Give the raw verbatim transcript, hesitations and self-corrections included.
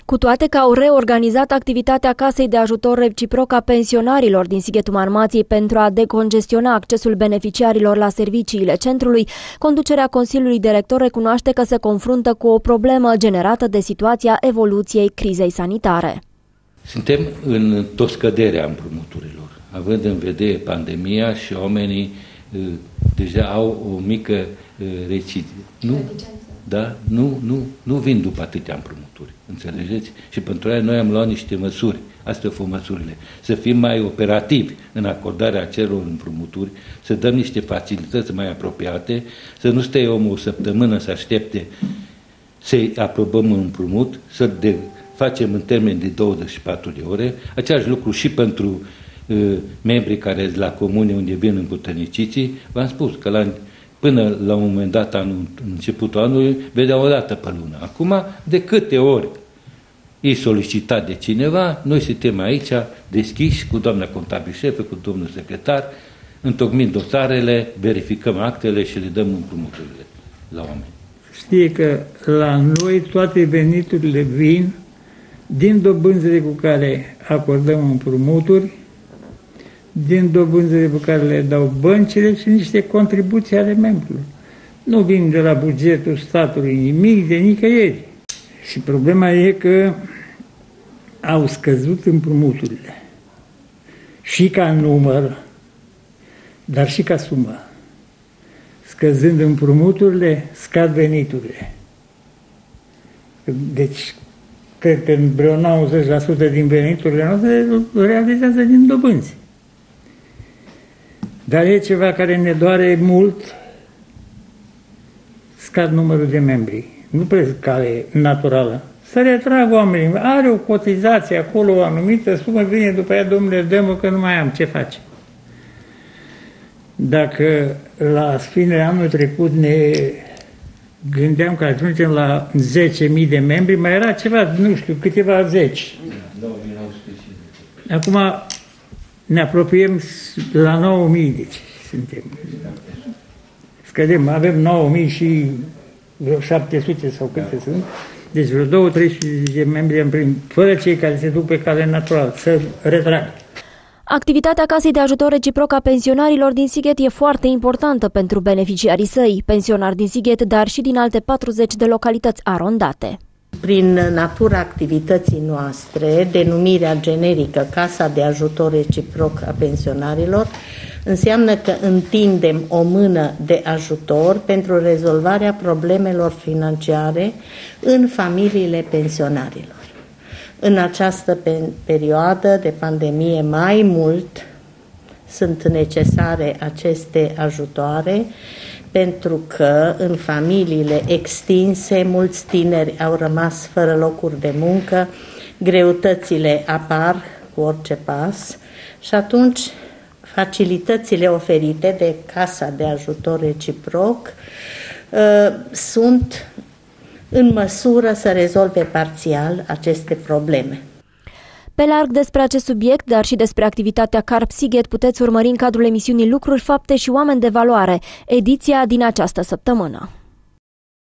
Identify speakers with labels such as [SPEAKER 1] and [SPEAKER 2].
[SPEAKER 1] Cu toate că au reorganizat activitatea Casei de Ajutor Reciproc a Pensionarilor din Sighetul Marmației pentru a decongestiona accesul beneficiarilor la serviciile centrului, conducerea Consiliului Director recunoaște că se confruntă cu o problemă generată de situația evoluției crizei sanitare.
[SPEAKER 2] Suntem în tot scăderea împrumuturilor, având în vedere pandemia și oamenii uh, deja au o mică uh, recidivă. Nu? Da? Nu, nu, nu vin după atâtea împrumuturi, înțelegeți? Și pentru aia noi am luat niște măsuri, astea au fost măsurile, să fim mai operativi în acordarea acelor împrumuturi, să dăm niște facilități mai apropiate, să nu stea omul o săptămână să aștepte să-i aprobăm un împrumut, să de, facem în termen de douăzeci și patru de ore, același lucru și pentru uh, membrii care sunt la comune unde vin împuterniciții. V-am spus că la până la un moment dat, anul, începutul anului, vedea o dată pe lună. Acum, de câte ori e solicitat de cineva, noi suntem aici deschiși cu doamna contabil șefă, cu domnul secretar, întocmind dosarele, verificăm actele și le dăm împrumuturile la oameni.
[SPEAKER 3] Știe că la noi toate veniturile vin din dobânzile cu care acordăm împrumuturi, din dobânzile pe care le dau băncile și niște contribuții ale membrilor. Nu vin de la bugetul statului nimic, de nicăieri. Și problema e că au scăzut împrumuturile. Și ca număr, dar și ca sumă. Scăzând împrumuturile, scad veniturile. Deci, cred că în vreo nouăzeci la sută din veniturile noastre realizează din dobânzi. Dar e ceva care ne doare mult, scad numărul de membri. Nu pe cale naturală. Să retrag oamenii. Are o cotizație acolo, o anumită sumă, vine după aia, domnule, dă-mă că nu mai am, ce face? Dacă la finele anului trecut ne gândeam că ajungem la zece mii de membri, mai era ceva, nu știu, câteva zeci. Acum ne apropiem la nouă mii, deci suntem. Scădem, avem nouă mii și vreo șapte sute sau câte sunt, deci vreo două sute treizeci de membri în prim, fără cei care se duc pe cale naturală, să retrag.
[SPEAKER 1] Activitatea Casei de Ajutor Reciproc a Pensionarilor din Sighet e foarte importantă pentru beneficiarii săi, pensionari din Sighet, dar și din alte patruzeci de localități arondate.
[SPEAKER 4] Prin natura activității noastre, denumirea generică Casa de Ajutor Reciproc a Pensionarilor înseamnă că întindem o mână de ajutor pentru rezolvarea problemelor financiare în familiile pensionarilor. În această perioadă de pandemie mai mult sunt necesare aceste ajutoare, pentru că în familiile extinse mulți tineri au rămas fără locuri de muncă, greutățile apar cu orice pas și atunci facilitățile oferite de Casa de Ajutor Reciproc uh, sunt în măsură să rezolve parțial aceste probleme.
[SPEAKER 1] Pe larg despre acest subiect, dar și despre activitatea Carp Sighet puteți urmări în cadrul emisiunii Lucruri, Fapte și Oameni de Valoare, ediția din această săptămână.